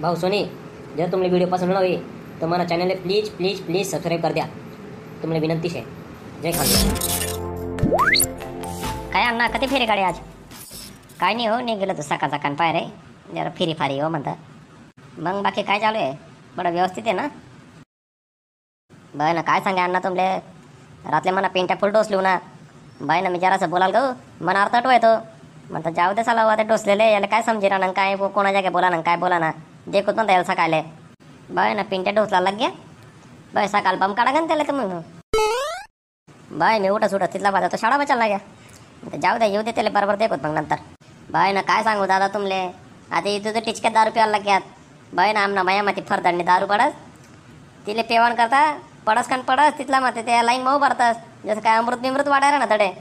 भाऊ सोनी, जर तुम्हाला व्हिडिओ पसंद नव्हे तर मला चॅनलला प्लीज प्लीज प्लीज सबस्क्राईब कर द्या. तुम्हाला विनंती आहे. जय खानदेश. काय अण्णा कधी फेरी काढे आज? काय नाही हो, नाही गेलो तर सकाळ सकाळ पाय रे, जरा फिरी फारी हो म्हणता. मग बाकी काय चालू आहे? बडं व्यवस्थित आहे ना? बाय ना काय सांगा अण्णा तुमले, रातले मना पेंट्या फुल डोसली ना बाय ना. मी जरासं बोलाल गो मना अर्थ येतो म्हणता, जाऊ दे साला ते डोसलेले याला काय समजेना ना, काय कोणा जागे बोला ना काय बोला ना, देखत म्हणता याला सकाळले बाय ना पेंट्या डोसला लाग गया बाय. सकाळ बम काढा गन त्याला तर मग बाय मी उठा सुटत तिथला बाजा तो शाळा बचायला लाग्या. जाऊ दे येऊ दे त्याला बरोबर देखत मग नंतर. बाय ना काय सांगू दादा तुमले, आता इथं तर टिचक्यात दारू प्यायला लाग्यात बाय ना. आमना माया माती फरदांनी दारू पडस तिले पेवण करता पडस कान पडस तिथला माते त्या लाईन मऊ भरतास जसं काय अमृत बिमृत वाढायला ना तडे.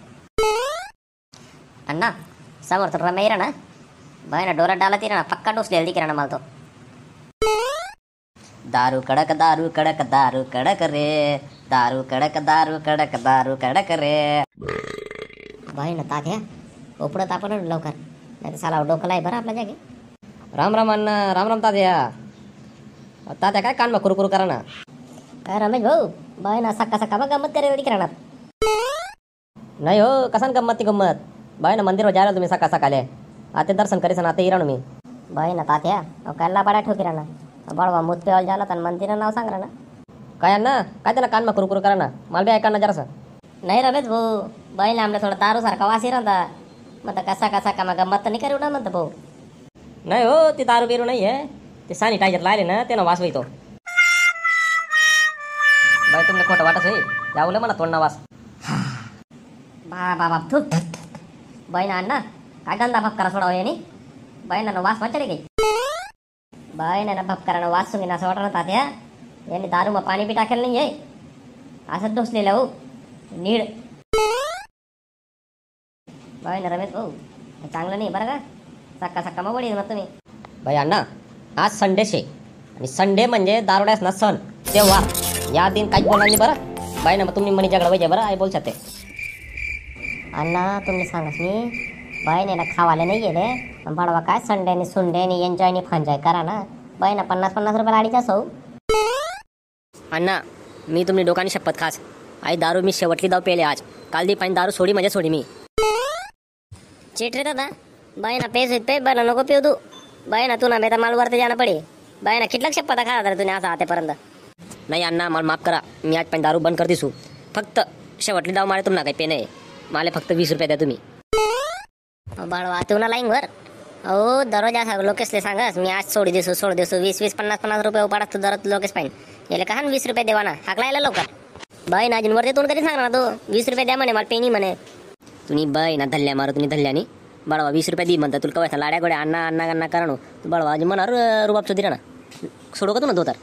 अण्णा समोर तर रमेय ना बाय ना, डोरा डाला तिरा ना पक्का डोसलेला दिखे ना मला तो. दारू कडक दारू कडक दारू कडक रे, दारू कडक दारू कडक दारू कडक रे. बाय ना तात्या उपडत आपण लवकर, नाही साला डोकं आहे बरं आपल्या जागी. राम राम अण्णा, राम राम तात्या. तात्या काय कान कुरकुर करा ना. काय रमेश भाऊ बाय ना सकाळ सकाळ बघ गंमत करे दिखे राहणार. नाही हो, कसान गंमत ती गंमत बाय ना. मंदिरवर जायला तुम्ही सकाळ सकाळले आता दर्शन करीसन आता इराणू मी बाय ना तात्या. अहो कायला बडा ठोकी राहणार बळवा मूत पेवाल झाला तर मंदिर नाव सांग ना. काय अण्णा काय त्याला कान कुरकुर करा ना, मला बी ऐका जरासं. नाही रमेश भाऊ बाय ना आमला थोडा दारू सारखा वास राहता म्हणता कसा कसा का मग गंमत तर नाही करू ना म्हणतं भाऊ. नाही हो, ते दारू बिरू नाही आहे, ते सॅनिटायझर लायले ना त्यानं वास होईतो. बाय तुमले खोटं वाटत होई, जाऊले मला तोंडना वास. बा बाबा तू बाय ना अण्णा काय गंदा भपकारा सोडावं याने बाय ना वास वाटले काही बाय ना भपकारानं वास सुंगी ना असं वाटत तात्या. याने दारू मग पाणी बी टाकेल नाही आहे असंच डोसलेलं हो नीड. बाय ना रमेश भाऊ चांगलं नाही बरं का, सकाळ सकाळ मग वडी मग तुम्ही. बाई अण्णा आज संडे शे आणि संडे म्हणजे दारुड्यास ना सण तेव्हा या दिन काही बोलणार नाही बरं. बाई ना मग तुम्ही मनी झगडा पाहिजे बरं आई बोल शकते. अण्णा तुम्ही सांगास मी बाय ना खावाले नाही गेले बडवा काय संडेनी सुंडेनी एन्जॉयनी फंजाय करा ना बाय ना. 50-50 रुपये लाडीचा सौ. अण्णा मी तुम्ही डोकानी शपथ खास आई दारू मी शेवटली दाव पेले आज. काल दी पाणी दारू सोडी म्हणजे सोडी मी. चेट रे दादा बाय ना पैसे पे बरं नको पेऊ तू बाय ना. तू ना मेहता माल वरती जाणं पडे बाय ना. किटलक शपथ खा तुम्ही असं आतापर्यंत. नाही अण्णा मला माफ करा, मी आज पाणी दारू बंद कर दिसू. फक्त शेवटली दाव मारे तुम्हाला काही पे नाही, मला फक्त 20 रुपये द्या तुम्ही. बाळवा तू ना लाईन वर अहो दररोज असं लोकेशले सांगास मी आज सोडी देसू 20-20 50-50 रुपये उपाडास तू दररोज लोकेश पाहिजे याला का 20 रुपये देवा ना हाकला यायला लवकर. बाय ना अजून वरती तोंड कधी सांगणार ना तो 20 रुपये द्या म्हणे मला पेनी म्हणे. तुम्ही बाय ना धल्ल्या मारू तुम्ही धल्ल्यानी बळवा 20 रुपये दी म्हणता तुला कवायचा लाड्या गोड्या अण्णा अण्णा अण्णा करा तू बळवा अजून म्हणा रुबाब चौधरी ना सोडू का तू ना तो तर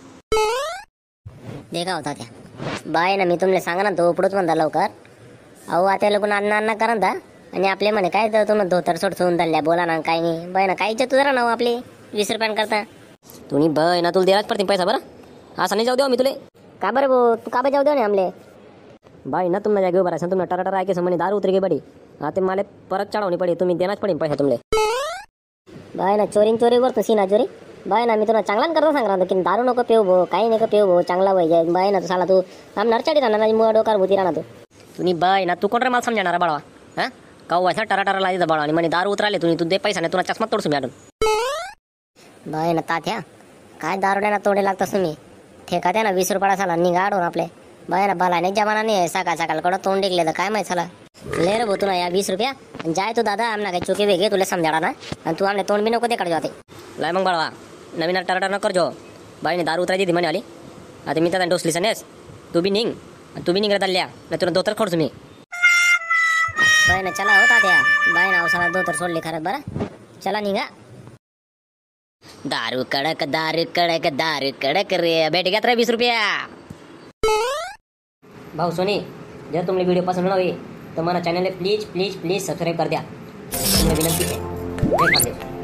देखा होता त्या. बाय ना मी तुमले सांगा ना तो उपडूच म्हणता लवकर. अहो आता लोक अण्णा अण्णा करा आणि आपले म्हणे काय तर तुम्ही धोतर सोडून धरल्या बोला ना काही नाही बाय ना काही तू जरा ना आपली 20 रुपयां करता तुम्ही बाय ना तुला द्यायलाच पडते पैसा बरं. असं नाही जाऊ देऊ मी तुले का बरं भाऊ तू का बरं जाऊ दे ना आमले बाई ना तुम्हाला जागे बरं तुम्ही टराटर ऐके म्हणे दारू उतरी गे बडी आता मला परत चढवणी पडे तुम्ही देणारच पडेल पैसा तुमले. बाय ना चोरी वर तू सीना चोरी बाय ना. मी तुला चांगला करता सांग राहतो की दारू नको पेऊ भाऊ काही नको पेऊ भाऊ चांगला वय जाय बाय ना. तू साला तू आम नरचाडी राहणार मुळा डोकार भूती राहणार तू. तुम्ही बाय ना तू कोण रे मला समजणार बाळवा हा का व्हायचा टराटर लायचा बाळा आणि म्हणे दारू उतराले तुम्ही तू दे पैसा नाही तुला चष्मा तोडसून मॅडम. बाय ना तात्या काय दारुड्या ना तोडे लागतास तुम्ही ठेका द्या ना 20 रुपयाला साला निघाडून आपले बाय ना बाला नाही जमाना नाही सकाळ सकाळ कडं तोंड टेकले तर काय माहिती साला ले रे भाऊ तुला या 20 रुपया आणि जाय तू दादा आमना काही चुके वेगळे तुला समजाडा ना आणि तू आमने तोंड बी नको दे काढ जाते. लाय मग बाळवा नवीन टराटर न करजो बाईने दारू उतरायची ती म्हणे आली आता मी त्याला डोसली सनेस तू बी निघ तू बी निघत आल्या नाही तुला धोतर खोडतो मी. बाय ना चला होता त्या बाय ना अवसाला धोतर सोडली खरं बरं चला निघा. दारू कडक दारू कडक दारू कडक रे भेट घ्या 20 रुपया. भाऊ सोनी जर तुम्हाला व्हिडिओ पसंद नव्हे तर मला चॅनलला प्लीज प्लीज प्लीज सबस्क्राईब कर द्या. तुम्हाला विनंती आहे. जय खानदेश.